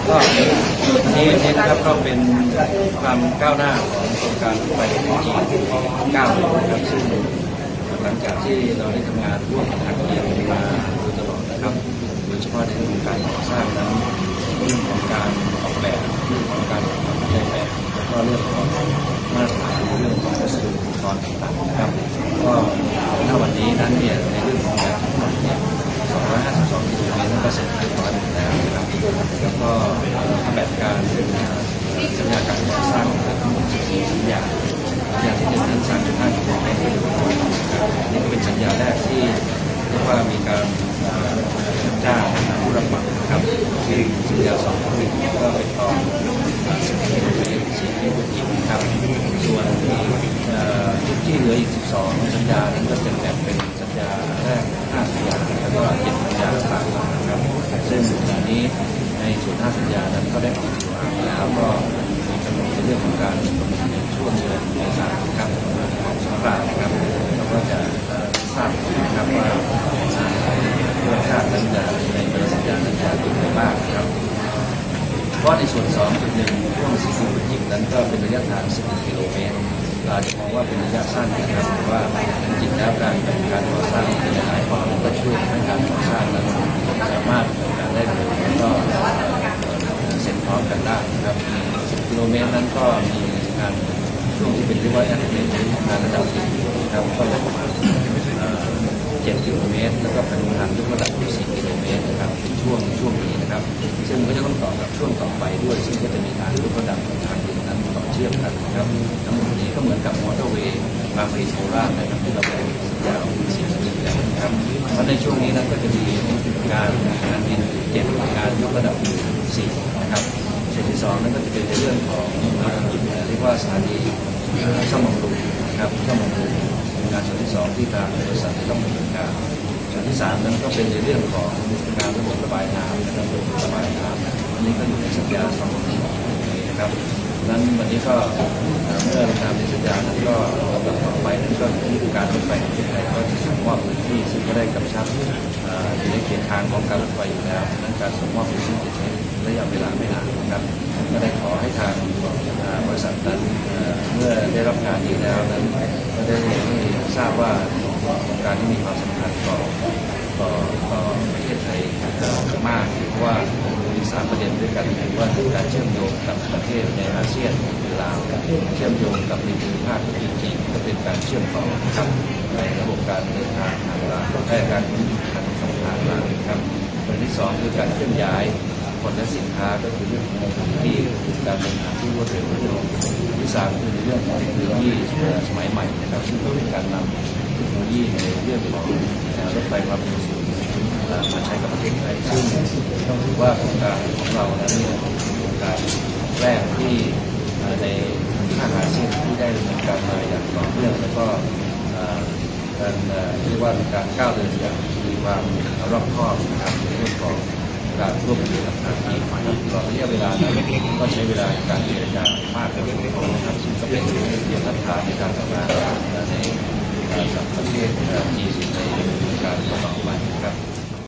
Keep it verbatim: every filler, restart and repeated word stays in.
ก็นี้นี้นะครับก็เป็นความก้าวหน้าของโครงการไปของจีนก้าวหนึ่งนะครับซึ่งหลังจากที่เราได้ทำงานร่วมกับทางจีนมาโดยตลอดนะครับโดยเฉพาะในเรื่องของการก่อสร้างนั้นเรื่องของการออกแบบเรื่องของการทำในแบบแล้วก็เรื่องของมาตรฐานเรื่องของวัสดุอุปกรณ์ต่างๆนะครับก็ณวันนี้นั้นเนี่ยในเรื่องของแบบทั้งหมดเนี่ยสองร้อยห้าสิบสองกิโลเมตรนั้นก็เสร็จเรียบร้อยหมดแล้วนะครับแล้วก็แบบการสัญญาการก่อสร้างทั้งหมดสี่สัญญาสัญญาที่หนึ่งนั้นสร้างถึงห้ากิโลเมตรนี่ก็เป็นสัญญาแรกที่เรียกว่ามีการจ้างผู้รับเหมาครับที่สัญญาสองก็เป็นตอนสิบกิโลเมตรสี่กิโลเมตรอีกครับส่วนที่เหลืออีกสิบสองสัญญานั้นก็จะแบ่งเป็นสัญญาแรกห้าสัญญาแล้วก็เจ็ดสัญญาต่างๆนะครับซึ่งตอนนี้ในส่วนห้าสัญญานั้นก็ได้ออกมาแล้วก็มีกำหนดในเรื่องของการลงในช่วงเดือนเมษายนครับของสงกรานต์นะครับเราก็จะทราบนะครับว่าเรื่องชาตินั้นจะในแต่ละสัญญานั้นจะเป็นอะไรบ้างครับเพราะในส่วน สองจุดหนึ่ง ช่วงสี่สิบกิโลนั้นก็เป็นระยะทางสิบกิโลเมตรอาจจะมองว่าเป็นระยะสั้นนะครับแต่ว่าจริงๆแล้วการเป็นการก่อสร้างเป็นหลายความก็ช่วยให้การก่อสร้างนั้นสามารถการได้เร็วแล้วก็เสร็จพร้อมกันได้นะครับสิบกิโลเมตรนั้นก็มีการช่วงที่เป็นเรียกว่าแอดเมนต์การระดับสี่นะครับก็ประมาณเจ็ดกิโลเมตรแล้วก็เป็นทางยกระดับสี่กิโลเมตรนะครับช่วงช่วงนี้นะครับซึ่งก็จะต้องต่อกับช่วงต่อไปด้วยซึ่งก็จะมีการยกระดับทางดินนั้นต่อเชื่อมกันนะครับทั้งหมดนี้ก็เหมือนกับมอเตอร์เวย์บางรีโซล่านะครับที่เราเป็นสัญญาสี่สัญญานะครับเพราะในช่วงนี้นั้นก็จะมีการงานดินเจ็ดการยกระดับสี่นะครับส่วนที่สองนั้นก็จะเป็นในเรื่องของเรียกว่าสถานีซ่อมบำรุงนะครับซ่อมบำรุงงานส่วนที่สองที่ทางบริษัทต้องดำเนินการส่วนที่สามนั้นก็เป็นในเรื่องของการระบบระบายน้ำนะครับระบบระบายน้ำอันนี้ก็อยู่ในสัญญาสองนะครับนั้นวันนี้ก็เมื่อลงนามในสัญญานั้นก็ต่อไปนั้นก็ที่การรถไฟแห่งประเทศไทยก็จะส่งมอบพื้นที่ซึ่งก็ได้กำชับอยู่ในเขตทางของการรถไฟอยู่แล้วนั้นการส่งมอบพื้นที่จะใช้ระยะเวลาไม่นานนะครับก็ได้ขอให้ทางบริษัทนั้นเมื่อได้รับงานนี้แล้วนั้นก็ได้ทราบว่าโครงการที่มีความสำคัญต่อต่อต่อประเทศไทยมากเพราะว่ามีสามประเด็นด้วยกันคือว่าการเชื่อมโยงกับประเทศในอาเซียนคือลาวเชื่อมโยงกับในภูมิภาคที่จีนก็เป็นการเชื่อมต่อครับในระบบการเดินทางทางรางและการขนส่งทางรางครับประเด็นที่สองคือการเคลื่อนย้ายคนและสินค้าก็คือเรื่องของที่การเดินทางที่รวดเร็วที่สามคือในเรื่องของเทคโนโลยีสมัยใหม่นะครับซึ่งเป็นการนำเทคโนโลยีในเรื่องของรถไฟความเร็วสูงมาใช้กับประเทศไทยซึ่งต้องถือว่าโครงการของเรานั้นเป็นโครงการแรกที่ในภาคอาเซียนที่ได้ดำเนินการมาอย่างต่อเนื่องแล้วก็การเรียกว่าเป็นการก้าวเดินอย่างมีความรอบคอบนะครับในเรื่องของการร่วมมือกับทางจีนนะครับตลอดระยะเวลานั้นก็ใช้เวลาในการเจรจามากเลยนะครับซึ่งก็เป็นเพียงทัพทางในการทำงานในกับประเทศจีนในการต่อไปครับ